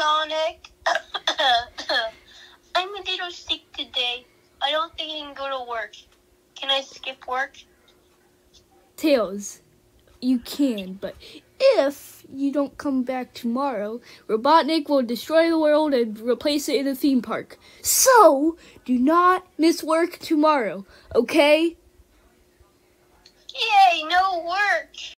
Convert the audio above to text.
Sonic. I'm a little sick today. I don't think I can go to work. Can I skip work? Tails, you can, but if you don't come back tomorrow, Robotnik will destroy the world and replace it in a theme park. So, do not miss work tomorrow, okay? Yay, no work.